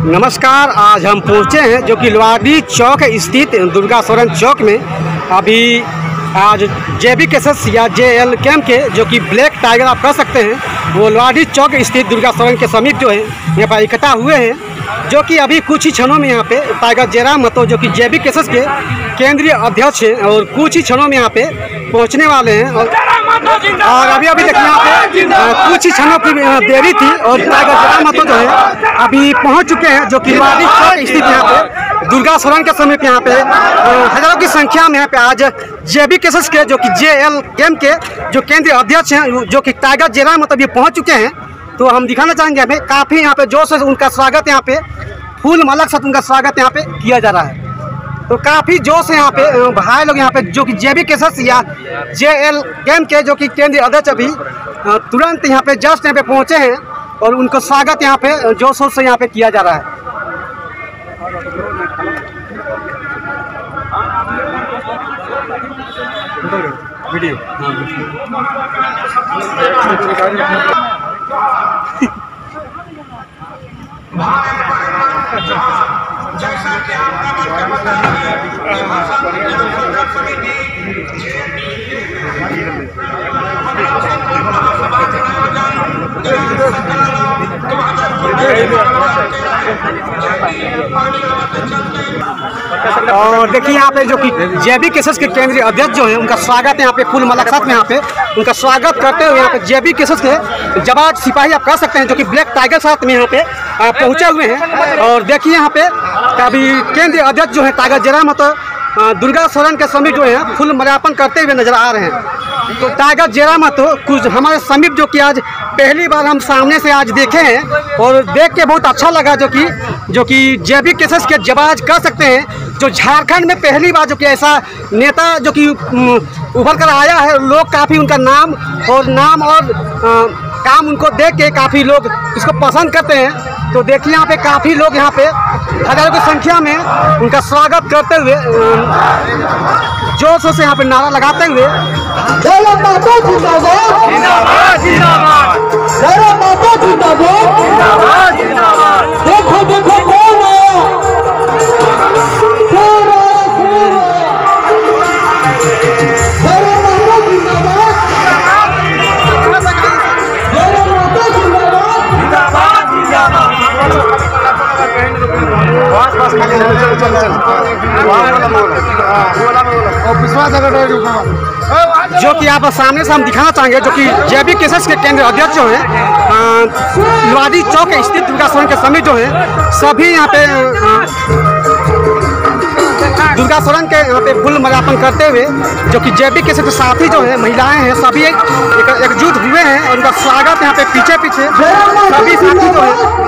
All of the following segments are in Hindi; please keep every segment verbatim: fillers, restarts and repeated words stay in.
नमस्कार। आज हम पहुँचे हैं जो कि लोहारडी चौक स्थित दुर्गा सोरेन चौक में। अभी आज जेबी केसेस या जे एल कैम्प के जो कि ब्लैक टाइगर आप कह सकते हैं, वो लोहारडी चौक स्थित दुर्गा सोरेन के समीप जो है यहाँ पर इकट्ठा हुए हैं, जो कि अभी कुछ ही क्षणों में यहाँ पे टाइगर जयराम महतो जो कि जेबी केसेस के केंद्रीय अध्यक्ष हैं और कुछ ही क्षणों में यहाँ पे पहुँचने वाले हैं। और, और अभी अभी देखिए यहाँ पे कुछ ही क्षणों की देरी थी और टाइगर जयराम महतो जो है अभी पहुँच चुके हैं, जो कि लोहारडी चौक स्थित यहाँ पे दुर्गा सोरेन के समीप यहाँ पे हजारों की संख्या में यहाँ पे आज जेबी केसेस के जो कि जे एल कैम्प के जो केंद्रीय अध्यक्ष हैं जो कि टाइगर जयराम महतो अभी पहुँच चुके हैं। तो हम दिखाना चाहेंगे, हमें काफ़ी यहाँ पे जोश से उनका स्वागत यहाँ पे फूल माला के साथ उनका स्वागत यहाँ पे किया जा रहा है। तो काफ़ी जोश है यहाँ पे भाई लोग यहाँ पे जो कि जेबी केसेस या जे एल कैम्प के जो कि केंद्रीय अध्यक्ष अभी तुरंत यहाँ पे जस्ट यहाँ पे पहुँचे हैं और उनको स्वागत यहाँ पे जोश से यहाँ पे किया जा रहा है। वीडियो और देखिए यहाँ पे जो कि जेबी केसेस के केंद्रीय अध्यक्ष जो है उनका स्वागत यहाँ पे फूल माला के साथ में यहाँ पे उनका स्वागत करते हुए यहाँ पे जेबी केसेस के जवान सिपाही आप कह सकते हैं जो कि ब्लैक टाइगर साथ में यहाँ पे पहुँचे हुए हैं। और देखिए यहाँ पे अभी केंद्रीय अध्यक्ष जो है टाइगर जयराम महतो दुर्गा सोरेन के समीप जो है फूल माल्यार्पण करते हुए नजर आ रहे हैं। तो टाइगर जयराम महतो कुछ हमारे समीप जो कि आज पहली बार हम सामने से आज देखे हैं और देख के बहुत अच्छा लगा, जो कि जो कि जेबी केसेस के जवाज कह सकते हैं जो झारखंड में पहली बार जो कि ऐसा नेता जो कि उभर कर आया है। लोग काफ़ी उनका नाम और नाम और आ, काम उनको देख के काफ़ी लोग इसको पसंद करते हैं। तो देखिए यहाँ पे काफ़ी लोग यहाँ पे हजारों की संख्या में उनका स्वागत करते हुए जोश से यहाँ पे नारा लगाते हुए देखो देखो जो कि आप सामने से हम दिखाना चाहेंगे, जो कि जेबी केसेस के केंद्रीय अध्यक्ष जो है लोहारडी चौक स्थित दुर्गा सोरेन के समीप जो है सभी यहाँ पे दुर्गा सोरेन के यहाँ पे फूल माल्यार्पण करते हुए जो कि जेबी केसेस के साथी जो है महिलाएं हैं सभी एकजुट हुए हैं और उनका स्वागत यहाँ पे पीछे पीछे सभी साथी जो है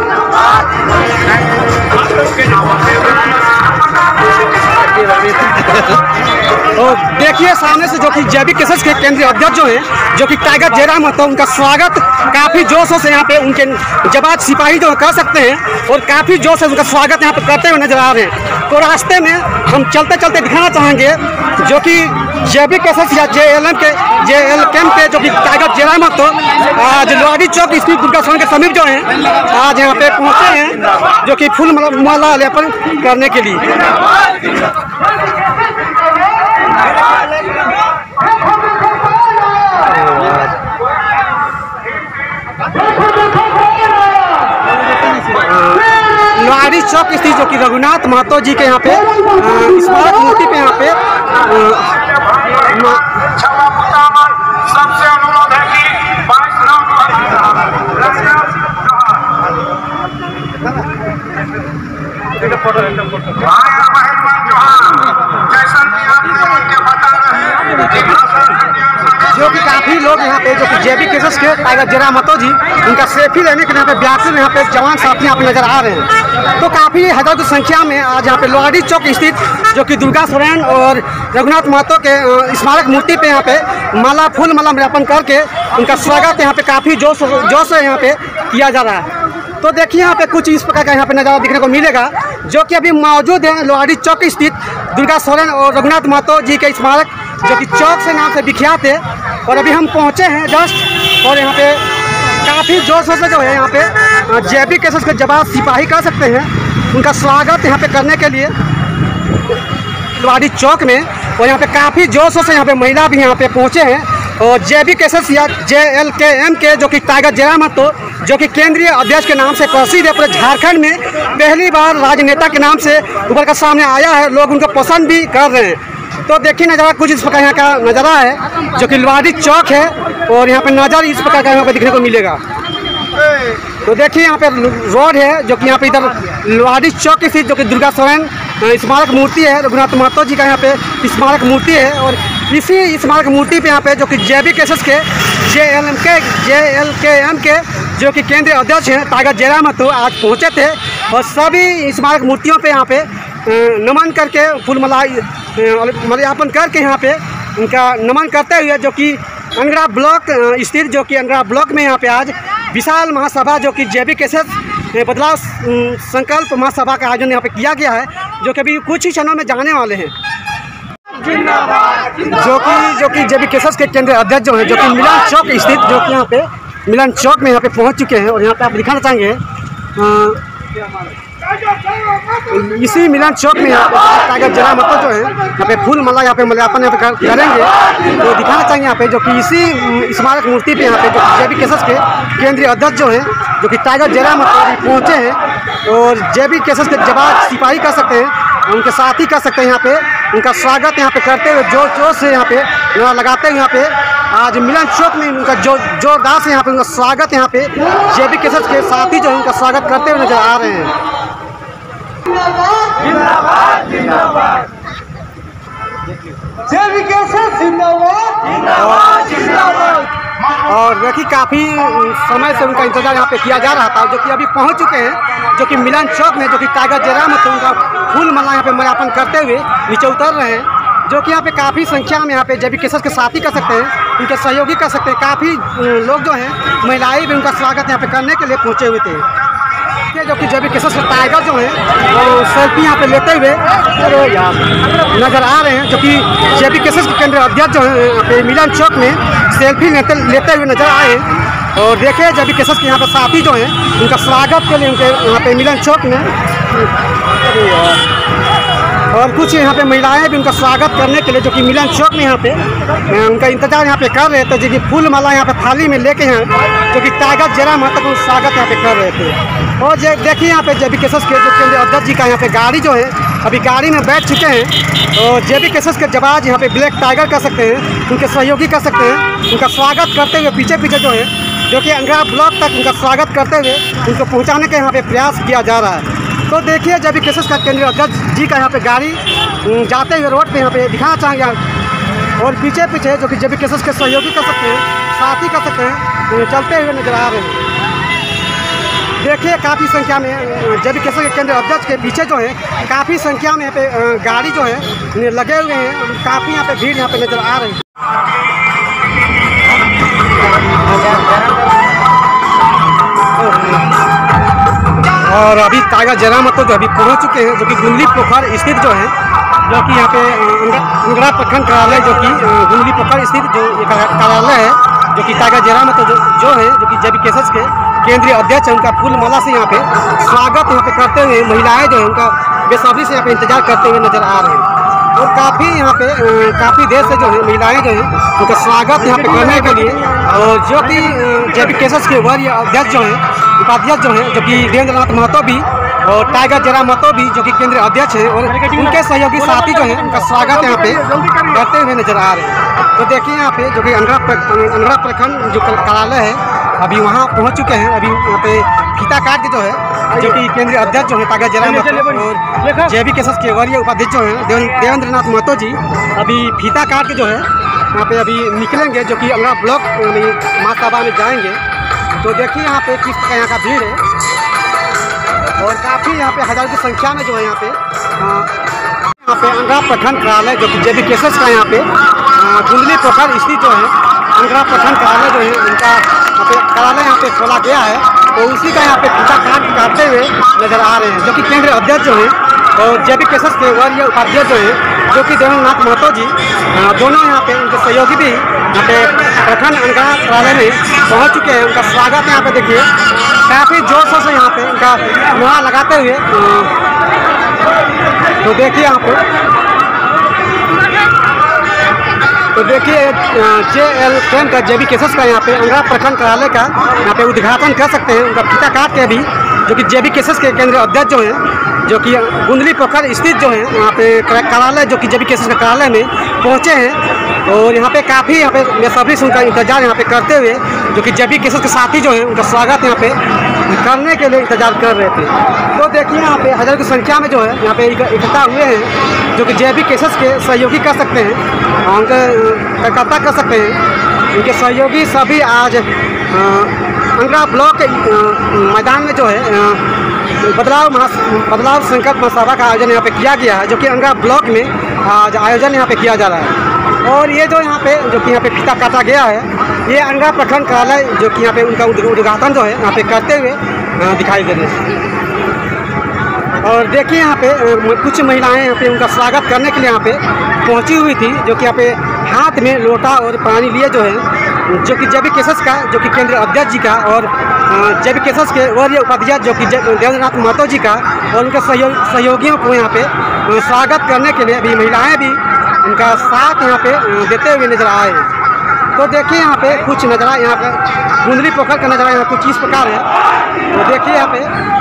तो देखिए सामने से जो कि जेबी केसेस के केंद्रीय अध्यक्ष जो है जो कि टाइगर जयराम महतो उनका स्वागत काफ़ी जोशों से यहाँ पे उनके जवान सिपाही जो कह सकते हैं और काफ़ी जोश से उनका स्वागत यहाँ पे करते हुए नजर आ रहे हैं। तो रास्ते में हम चलते चलते दिखाना चाहेंगे जो कि जेबी केसेस या जे एल एम के जे एल कैम्प के जो कि टाइगर जयराम महतो आज लोहारडी चौक स्थित दुर्गा सोरेन के समीप जो है आज यहाँ पे पहुँचे हैं जो कि फूल माल्यार्पण करने के लिए। लोहारडी चौक स्थित जो कि रघुनाथ महतो जी के यहाँ पे स्मारक मूर्ति पे यहाँ पे सबसे अनुरोध है कि जो कि काफ़ी लोग यहाँ पे जो कि जेबी केसेस के टाइगर जयराम महतो जी उनका सेल्फी लेने के यहाँ पे व्याकुल यहाँ पे जवान साथी यहाँ पे नजर आ रहे हैं। तो काफ़ी हजारों की संख्या में आज यहाँ पे लोहारडी चौक स्थित जो कि दुर्गा सोरेन और रघुनाथ महतो के स्मारक मूर्ति पे यहाँ पे माला फूल माला माल्यार्पण करके उनका स्वागत यहाँ पे काफ़ी जोश जोश से यहाँ पे किया जा रहा है। तो देखिए यहाँ पे कुछ इस प्रकार का यहाँ पे नज़ारा देखने को मिलेगा, जो कि अभी मौजूद है लोहारडी चौक स्थित दुर्गा सोरेन और रघुनाथ महतो जी के स्मारक जो कि चौक से नाम से विख्यात है। और अभी हम पहुँचे हैं जस्ट और यहाँ पे काफ़ी जोश से जो है यहाँ पे जेबी केसेस के जवाब सिपाही कह सकते हैं, उनका स्वागत यहाँ पे करने के लिए लुवाड़ी चौक में। और यहाँ पे काफ़ी जोश से यहाँ पे महिला भी यहाँ पे पहुँचे हैं। और जेबी केसेस या जे एल के एम के जो कि टाइगर जयराम महतो जो कि केंद्रीय अध्यक्ष के नाम से प्रसिद्ध है, पूरे झारखंड में पहली बार राजनेता के नाम से उभर कर सामने आया है, लोग उनको पसंद भी कर रहे हैं। तो देखिए नज़ारा कुछ इस प्रकार यहाँ का नज़ारा है जो कि लुवाड़ी चौक है और यहाँ पे नज़र इस प्रकार का यहाँ पे दिखने को मिलेगा। तो देखिए यहाँ पे रोड है जो कि यहाँ पे इधर लुवाड़ी चौक की स्थित जो कि दुर्गा सोरेन स्मारक मूर्ति है, रघुनाथ महतो जी का यहाँ पे स्मारक मूर्ति है। और इसी स्मारक मूर्ति पे यहाँ पे जो कि जेबी केसेस के जे एल एम के जे एल के एम के जो कि केंद्रीय अध्यक्ष हैं टाइगर जयराम महतो आज पहुँचे थे और सभी स्मारक मूर्तियों पे यहाँ पे नमन करके फूल मलाई माल्यार्पण करके यहाँ पे उनका नमन करते हुए जो कि अंगड़ा ब्लॉक स्थित जो कि अंगड़ा ब्लॉक में यहाँ पे आज विशाल महासभा जो कि जेबी केसेस बदलाव संकल्प महासभा का आयोजन यहाँ पे किया गया है, जो कि अभी कुछ ही क्षणों में जाने वाले हैं। जो कि जो कि जेबी केसेस के केंद्रीय अध्यक्ष जो हैं जो कि मिलन चौक स्थित जो कि यहाँ पे मिलन चौक में यहाँ पे पहुँच चुके हैं। और यहाँ पे आप दिखाना चाहेंगे इसी मिलन चौक में यहाँ पे टाइगर जयराम महतो जो है यहाँ पे फूल माला यहाँ पे माल्यार्पण यहाँ पे करेंगे। तो दिखाना चाहिए यहाँ पे जो कि इसी स्मारक मूर्ति पे यहाँ पे जो जेबी केसेस के केंद्रीय अध्यक्ष जो हैं जो कि टाइगर जयराम महतो पहुँचे हैं और जेबी केसेस के जवाब सिपाही कह सकते हैं, उनके साथी कह सकते हैं। यहाँ पे उनका स्वागत यहाँ पे करते हुए जोर जोर से यहाँ पे लगाते हुए यहाँ पे आज मिलन चौक में उनका जो जोरदार से यहाँ पे उनका स्वागत यहाँ पे जेबी केसेस के साथी जो है उनका स्वागत करते हुए नजर आ रहे हैं। जिंदाबाद जिंदाबाद जेबी केसेस जिंदाबाद जिंदाबाद जिंदाबाद। और देखिए काफ़ी समय से उनका इंतजार यहाँ पे किया जा रहा था, जो कि अभी पहुँच चुके हैं जो कि मिलन चौक में जो कि टाइगर जयराम महतो उनका फूल माला यहाँ पे माल्यार्पण करते हुए नीचे उतर रहे हैं। जो कि यहाँ पे काफ़ी संख्या में यहाँ पे जेबी केसेस के साथी कर सकते हैं, उनके सहयोगी कर सकते हैं, काफ़ी लोग जो हैं महिलाएं भी उनका स्वागत यहाँ पे करने के लिए पहुँचे हुए थे। जो कि जेबी केसेस के टाइगर जो हैं वो सेल्फी यहाँ पे लेते हुए नजर आ रहे हैं, जो कि जेबी केसेस के केंद्रीय अध्यक्ष जो हैं यहाँ पे मिलन चौक में सेल्फी लेते लेते हुए नजर आए। और देखिए जेबी केसेस के यहाँ पे साथी जो हैं उनका स्वागत के लिए उनके यहाँ पे मिलन चौक में और कुछ यहाँ पे महिलाएं भी उनका स्वागत करने के लिए जो कि मिलन चौक में यहाँ पे उनका इंतजार यहाँ पे कर रहे थे, जो कि फूल माला यहाँ पे थाली में लेके हैं जो कि टाइगर जयराम महतो का स्वागत यहाँ पे कर रहे थे। और देखिए यहाँ पे जेबी केसेस के जो केंद्रीय अध्यक्ष जी का यहाँ पे गाड़ी जो है अभी गाड़ी में बैठ चुके हैं और जेबी केसेस के जवाब यहाँ पे ब्लैक टाइगर कर सकते हैं, उनके सहयोगी कर सकते हैं, उनका स्वागत करते हुए पीछे पीछे जो है जो कि अंगड़ा ब्लॉक तक उनका स्वागत करते हुए उनको पहुँचाने का यहाँ पे प्रयास किया जा रहा है। तो देखिए जेबी केसेस का केंद्रीय अध्यक्ष जी का यहाँ पे गाड़ी जाते हुए रोड पे यहाँ पे दिखाना चाहेंगे और पीछे पीछे जो कि जेबी केसेस के सहयोगी कर सकते हैं, साथी कर सकते हैं, चलते हुए नजर आ रहे हैं। देखिए काफ़ी संख्या में जेबी केसेस के केंद्रीय अध्यक्ष के पीछे जो है काफ़ी संख्या में यहाँ पे गाड़ी जो है लगे हुए हैं, काफ़ी यहाँ पे भीड़ यहाँ पे नजर आ रही है। और अभी टाइगर जयराम महतो जो अभी पहुंच चुके हैं जो कि गुंडली पोखर स्थित जो है जो कि यहाँ पे अंगड़ा प्रखंड कार्यालय जो कि गुंडली पोखर स्थित जो कार्यालय है जो कि टाइगर जयराम महतो जो, जो है जो कि जेबी केसेस के केंद्रीय अध्यक्ष है, उनका फूल माला से यहाँ पे स्वागत यहाँ पे करते हुए महिलाएं जो है उनका बेसब्री से यहाँ पे इंतजार करते हुए नजर आ रहे हैं। और काफ़ी यहाँ पे काफ़ी देर से जो है महिलाएं जो है उनका स्वागत यहाँ पे करने के लिए और जो कि जेबी केसेस के वरीय अध्यक्ष जो हैं उपाध्यक्ष जो हैं जो कि देवेंद्रनाथ महतो भी और टाइगर जयराम महतो भी जो कि केंद्रीय अध्यक्ष हैं और उनके सहयोगी साथी जो हैं उनका स्वागत यहाँ पे करते हुए नजर आ रहे हैं। तो देखिए यहाँ पे जो कि अंगड़ा अंगड़ा प्रखंड जो कार्यालय है अभी वहाँ पहुँच चुके हैं। अभी यहाँ पे फीता काट के जो है जो कि केंद्रीय अध्यक्ष जो है टाइगर जयराम महतो और जेबी केसेस के वरीय उपाध्यक्ष जो हैं देवेंद्रनाथ महतो जी अभी फीता काट के जो है यहाँ पे अभी निकलेंगे जो कि अंगड़ा ब्लॉक महासभा में जाएंगे। तो देखिए यहाँ पे किस तरह यहाँ का भीड़ है और काफ़ी यहाँ पे हज़ार की संख्या में जो है यहाँ पे यहाँ पे अंगड़ा प्रखंड कार्यालय जो कि जेबी केसेस का यहाँ पे गुंडली पोखर स्थित जो है अंगड़ा प्रखंड कार्यालय जो है उनका यहाँ पे कार्यालय यहाँ पे खोला गया है। तो उसी का यहाँ पे फीता काट काटते हुए नजर आ रहे हैं जो कि केंद्रीय अध्यक्ष जो हैं और जेबी केसेस के वरीय उपाध्यक्ष जो है जो कि देवेंद्रनाथ महतो जी दोनों यहाँ पे उनके सहयोगी भी यहाँ पे प्रखंड अंगरा कार्यालय में पहुँच चुके हैं। उनका स्वागत यहाँ पे देखिए काफ़ी जोर शोर से यहाँ पे उनका नारा लगाते हुए, तो देखिए यहाँ पे तो देखिए जे एल कैम का जेबी केसेस का यहाँ पे अंगरा प्रखंड कार्यालय का यहाँ पे उद्घाटन कर सकते हैं। उनका फीता काट के भी जो कि जेबी केसेस के केंद्रीय अध्यक्ष जो हैं, जो कि गुंदली पोखर स्थित जो है वहाँ पे कार्यालय जो कि जेबी केसेस के कार्यालय में पहुँचे हैं। और यहाँ पे काफ़ी यहाँ पे बेसब्री से उनका इंतजार यहाँ पे करते हुए जो कि जेबी केसेस के साथी जो हैं उनका स्वागत यहाँ पे करने के लिए इंतजार कर रहे थे। तो देखिए यहाँ पे हज़ारों की संख्या में जो है यहाँ पे इकट्ठा हुए हैं जो कि जेबी केसेस के सहयोगी कर सकते हैं, उनके कार्यकर्ता कर सकते हैं। उनके सहयोगी सभी आज अंगरा ब्लॉक मैदान में जो है बदलाव महा बदलाव संकल्प महासभा का आयोजन यहाँ पे किया गया है, जो कि अंगरा ब्लॉक में आज आयोजन यहाँ पे किया जा रहा है। और ये जो यहाँ पे जो कि यहाँ पे फीता काटा गया है, ये अंगरा प्रखंड कार्यालय जो कि यहाँ पे उनका उद्घाटन जो है यहाँ पे करते हुए दिखाई दे रहे हैं। और देखिए यहाँ पे कुछ महिलाएं यहाँ पे उनका स्वागत करने के लिए यहाँ पे पहुँची हुई थी, जो कि यहाँ पे हाथ में लोटा और पानी लिए जो है, जो कि जेबी केसेस का जो कि केंद्रीय अध्यक्ष जी का और जेबी केसेस के वरीय उपाध्यक्ष जो कि देवेंद्रनाथ महतो जी का और उनके सहयोग सहयोगियों को यहाँ पे स्वागत करने के लिए अभी महिलाएं भी उनका साथ यहाँ पे देते हुए नजर आए हैं। तो देखिए यहाँ पे कुछ नज़ारा यहाँ पे गुंदली पोखर का नज़ारा यहाँ कुछ इस प्रकार है। तो देखिए यहाँ पे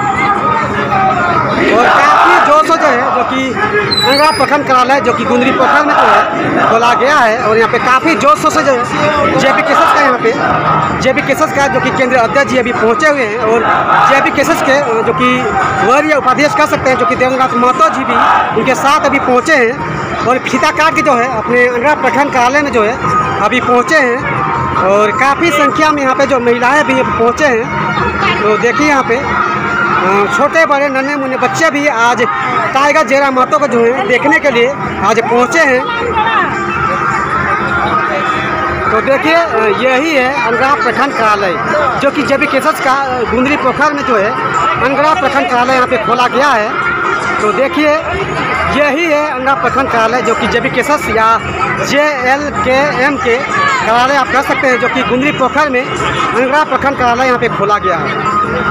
और काफ़ी जोर से जो है जो कि अंगरा प्रखंड कार्यालय जो कि गुंदली पोखर में जो है खोला गया है। और यहाँ पे काफ़ी जोर शोर से जो है जेबी केसेस का यहाँ पे जेबी केसेस का जो कि केंद्रीय अध्यक्ष जी अभी पहुँचे हुए हैं और जेबी केसेस के जो कि वरीय उपाध्यक्ष कह सकते हैं जो कि देवेंद्रनाथ महतो जी भी उनके साथ अभी पहुँचे हैं। और फीता काट के जो है अपने अंगरा प्रखंड कार्यालय में जो है अभी पहुँचे हैं। और काफ़ी संख्या में यहाँ पे जो महिलाएं भी पहुँचे हैं। तो देखिए यहाँ पे छोटे बड़े नन्हे मुन्ने बच्चे भी आज टाइगर जेरा महतो को जो है देखने के लिए आज पहुँचे हैं। तो देखिए यही है अंगरा प्रखंड कार्यालय जो कि जेबी केसेस का गुंदली पोखर में जो है अंगरा प्रखंड कार्यालय यहाँ पे खोला गया है। तो देखिए यही है अंगरा प्रखंड कार्यालय जो कि जेबी केसेस या जे एल के एम के कार्यालय आप कह सकते हैं, जो कि गुंदली पोखर में अंगरा प्रखंड कार्यालय यहाँ पे खोला गया है।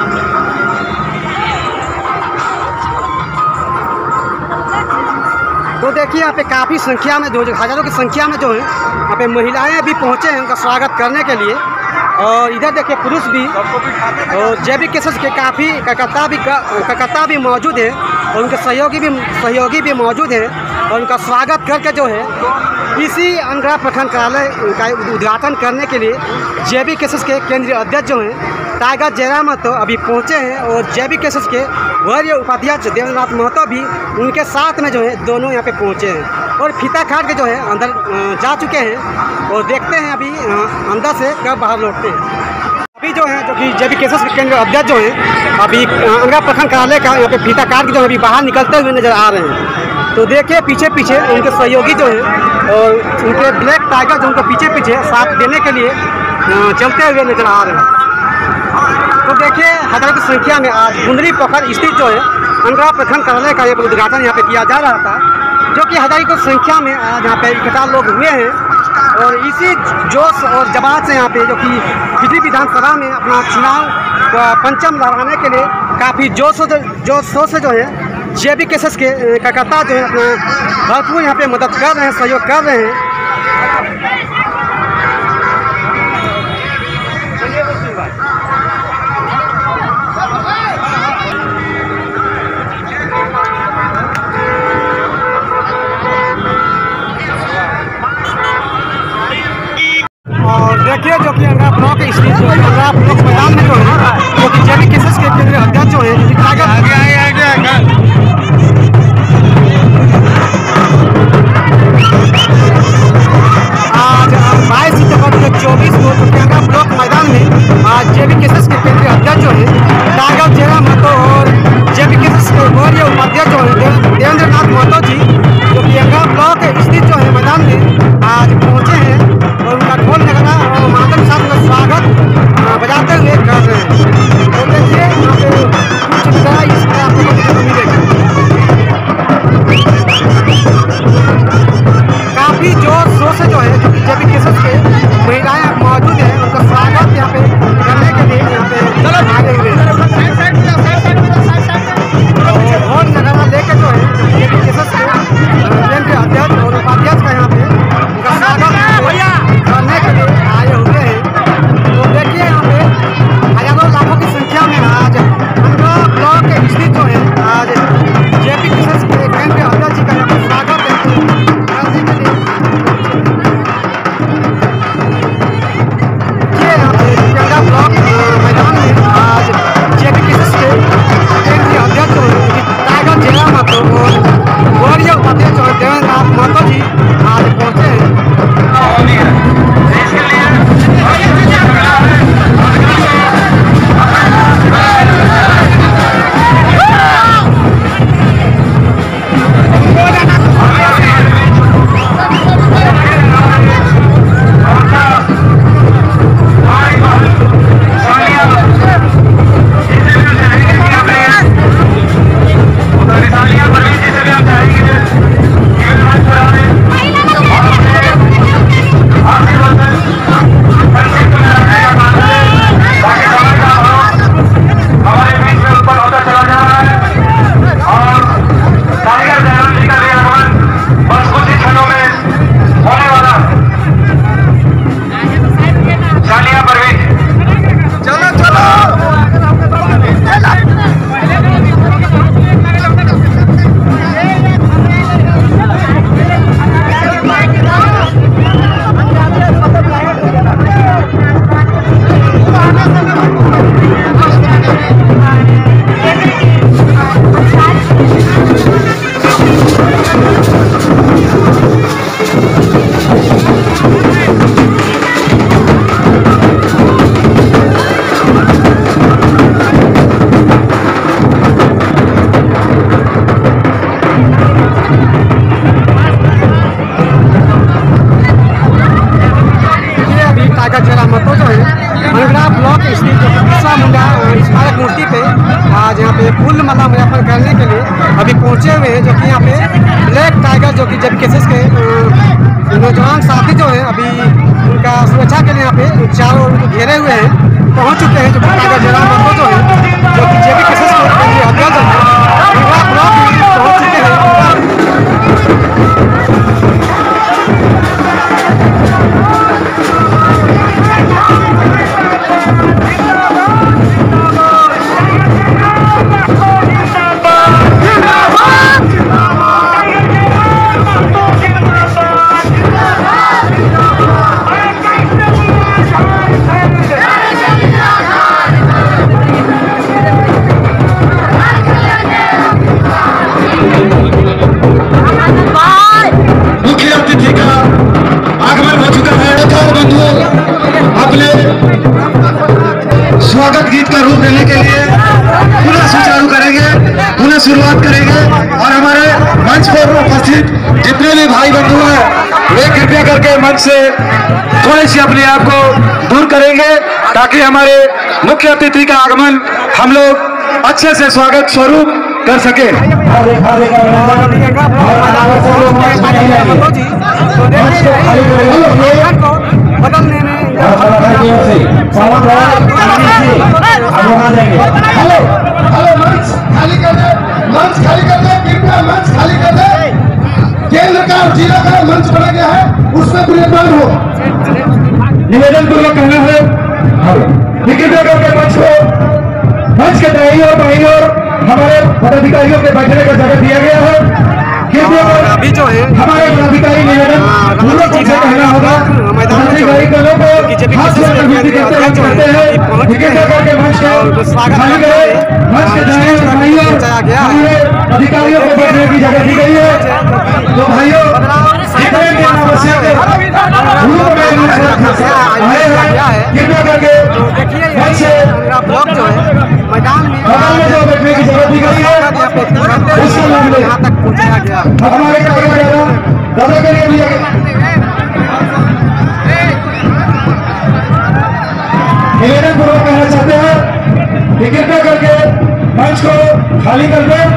तो देखिए यहाँ पे काफ़ी संख्या में जो हज़ारों की संख्या में जो है यहाँ पे महिलाएं भी पहुँचे हैं उनका स्वागत करने के लिए। और इधर देखिए पुरुष भी और जेबी केसेस के काफ़ी कार्यकर्ता भी कार्यकर्ता भी मौजूद है और उनके सहयोगी भी सहयोगी भी मौजूद हैं। और उनका स्वागत करके जो है इसी अंगरा प्रखंड कार्यालय का उद्घाटन करने के लिए जेबी केसेस के केंद्रीय अध्यक्ष जो हैं टाइगर जेरा महतो अभी पहुँचे हैं। और जेबी केसेस के वरीय उपाध्यक्ष देवेंद्रनाथ महतो भी उनके साथ में जो है दोनों यहाँ पे पहुँचे हैं और फीता काट के जो है अंदर जा चुके हैं। और देखते हैं अभी अंदर से कब बाहर लौटते हैं। अभी जो है जो कि जेबी केसेस के केंद्रीय अध्यक्ष जो हैं अभी अंगरा प्रखंड कार्यालय का यहाँ पे फीता काट के जो अभी बाहर निकलते हुए नजर आ रहे हैं। तो देखिए पीछे पीछे उनके सहयोगी जो हैं और उनके ब्लैक टाइगर जो उनको पीछे पीछे साथ देने के लिए चलते हुए नजर आ रहे हैं। तो देखिए हज़ारों की संख्या में आज गुंदली पोखर स्थित जो है अंगरा प्रखंड कार्यालय का ये उद्घाटन यहाँ पे किया जा रहा था, जो कि हज़ारों की संख्या में आज यहाँ पे इकट्ठा लोग हुए हैं। और इसी जोश और जमात से यहाँ पे जो कि बिजली विधानसभा में अपना चुनाव पंचम लड़ाने के लिए काफ़ी जोश जोश शोर से जो है जेबी केसेस के कार्यकर्ता जो है अपना भरपूर यहाँ पे मदद कर रहे हैं, सहयोग कर रहे हैं। और देखिए जो कि अंगरा ब्लॉक स्थित जो अंगरा ब्लॉक मैदान में जो है जो कि जेबी केसेस के केंद्रीय अध्यक्ष जो है आज कुल मतलब मुजफ्फर करने के लिए अभी पहुंचे हुए हैं, जो कि यहाँ पे ब्लैक टाइगर जो कि जेबी केसेस के नौजवान साथी जो हैं अभी उनका सुरक्षा के लिए यहाँ पे चारों ओर उनको घेरे हुए हैं, पहुंच चुके हैं। जो कि टाइगर जयराम महतो जो है जो कि जेबी केसेस के अध्यक्ष हैं उनका ब्लॉक में पहुंच चुके हैं। स्वागत गीत का रूप देने के लिए पुनः सुचारू करेंगे, पुनः शुरुआत करेंगे और हमारे मंच पर उपस्थित जितने भी भाई बंधु हैं वे कृपया करके मंच से थोड़ी सी अपने आप को दूर करेंगे ताकि हमारे मुख्य अतिथि का आगमन हम लोग अच्छे से स्वागत स्वरूप कर सके। बदलने में हेलो हेलो मंच खाली कर दे, मंच खाली कर दे, कृपया मंच खाली कर दे। केंद्र का और जिला का मंच बना गया है, उसमें विराजमान हो। निवेदन पूर्वक कहना है कृपया करके मंच को मंच के दाईं और बाईं ओर हमारे पदाधिकारियों के बैठने का जगह दिया गया है। अभी जो है हमारे पदाधिकारी निवेदन पूर्वक से कहना होगा पदाधिकारी दलों को खास तौर पर विनती करते हुए कहते हैं कृपया करके मंच को खाली करें। मंच के दाईं और बाईं ओर हमारे अधिकारियों को बैठने की जगह दी गई है। तो भाइयों जितने भी अनावश्यक रूप में कृपया करके मंच से ब्लॉक जो है मैदान में बगल में जो बैठने की जगह दी गई है उसको लाभ ले। यहाँ तक पहुँचाया गया। हमारे कार्यकर्ता दादा के लिए दिया निवेदन पूर्वक कहना चाहते हैं कि कृपया करके मंच को खाली कर दें